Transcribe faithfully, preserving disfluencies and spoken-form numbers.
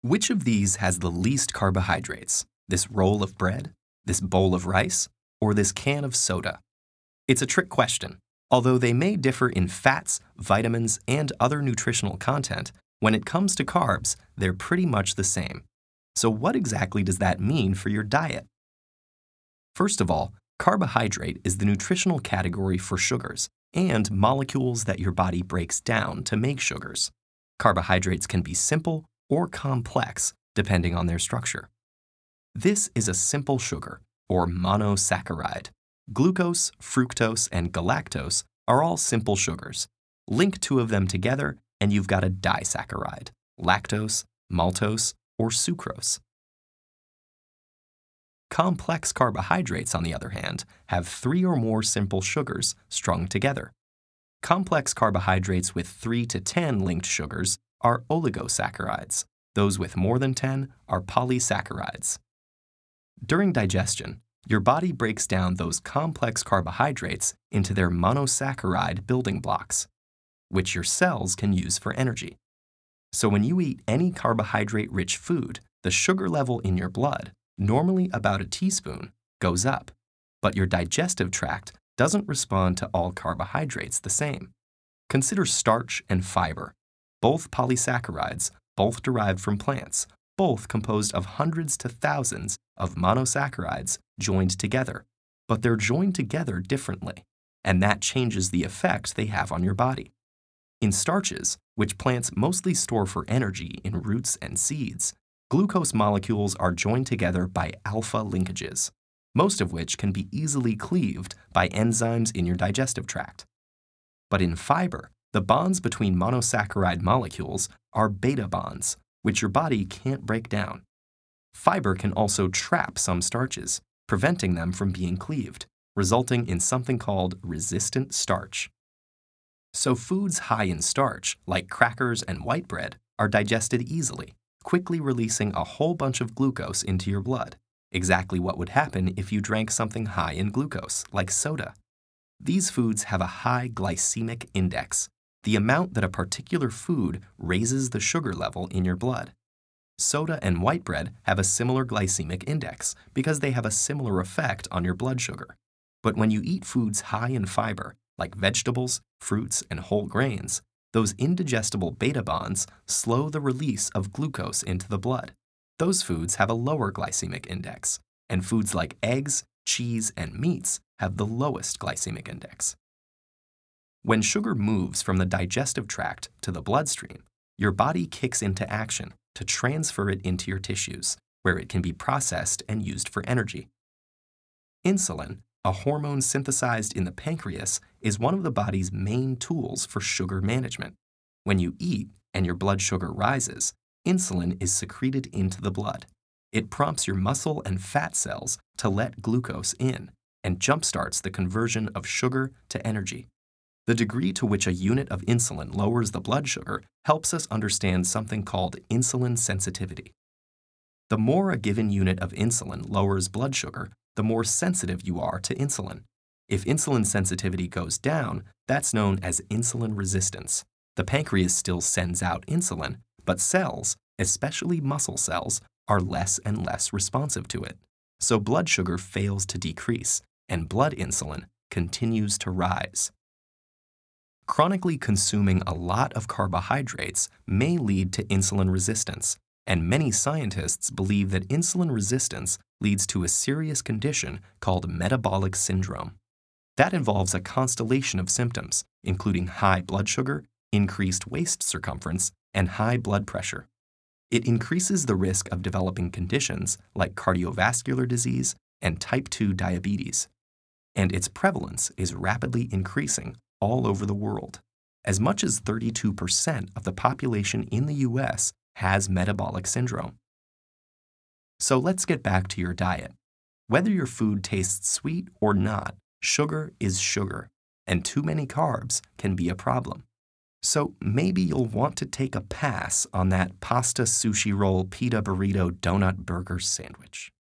Which of these has the least carbohydrates? This roll of bread, this bowl of rice, or this can of soda? It's a trick question. Although they may differ in fats, vitamins, and other nutritional content, when it comes to carbs, they're pretty much the same. So what exactly does that mean for your diet? First of all, carbohydrate is the nutritional category for sugars and molecules that your body breaks down to make sugars. Carbohydrates can be simple or complex, depending on their structure. This is a simple sugar, or monosaccharide. Glucose, fructose, and galactose are all simple sugars. Link two of them together, and you've got a disaccharide, lactose, maltose, or sucrose. Complex carbohydrates, on the other hand, have three or more simple sugars strung together. Complex carbohydrates with three to ten linked sugars are oligosaccharides. Those with more than ten are polysaccharides. During digestion, your body breaks down those complex carbohydrates into their monosaccharide building blocks, which your cells can use for energy. So when you eat any carbohydrate-rich food, the sugar level in your blood, normally about a teaspoon, goes up, but your digestive tract doesn't respond to all carbohydrates the same. Consider starch and fiber, both polysaccharides, both derived from plants, both composed of hundreds to thousands of monosaccharides joined together, but they're joined together differently, and that changes the effect they have on your body. In starches, which plants mostly store for energy in roots and seeds, glucose molecules are joined together by alpha linkages, most of which can be easily cleaved by enzymes in your digestive tract. But in fiber, the bonds between monosaccharide molecules are beta bonds, which your body can't break down. Fiber can also trap some starches, preventing them from being cleaved, resulting in something called resistant starch. So foods high in starch, like crackers and white bread, are digested easily, quickly releasing a whole bunch of glucose into your blood, exactly what would happen if you drank something high in glucose, like soda. These foods have a high glycemic index, the amount that a particular food raises the sugar level in your blood. Soda and white bread have a similar glycemic index because they have a similar effect on your blood sugar. But when you eat foods high in fiber, like vegetables, fruits, and whole grains, those indigestible beta bonds slow the release of glucose into the blood. Those foods have a lower glycemic index, and foods like eggs, cheese, and meats have the lowest glycemic index. When sugar moves from the digestive tract to the bloodstream, your body kicks into action to transfer it into your tissues, where it can be processed and used for energy. Insulin, a hormone synthesized in the pancreas, is one of the body's main tools for sugar management. When you eat and your blood sugar rises, insulin is secreted into the blood. It prompts your muscle and fat cells to let glucose in and jumpstarts the conversion of sugar to energy. The degree to which a unit of insulin lowers the blood sugar helps us understand something called insulin sensitivity. The more a given unit of insulin lowers blood sugar, the more sensitive you are to insulin. If insulin sensitivity goes down, that's known as insulin resistance. The pancreas still sends out insulin, but cells, especially muscle cells, are less and less responsive to it. So blood sugar fails to decrease, and blood insulin continues to rise. Chronically consuming a lot of carbohydrates may lead to insulin resistance, and many scientists believe that insulin resistance leads to a serious condition called metabolic syndrome. That involves a constellation of symptoms, including high blood sugar, increased waist circumference, and high blood pressure. It increases the risk of developing conditions like cardiovascular disease and type two diabetes. And its prevalence is rapidly increasing all over the world. As much as thirty-two percent of the population in the U S has metabolic syndrome. So let's get back to your diet. Whether your food tastes sweet or not, sugar is sugar, and too many carbs can be a problem. So maybe you'll want to take a pass on that pasta, sushi roll, pita burrito, donut burger sandwich.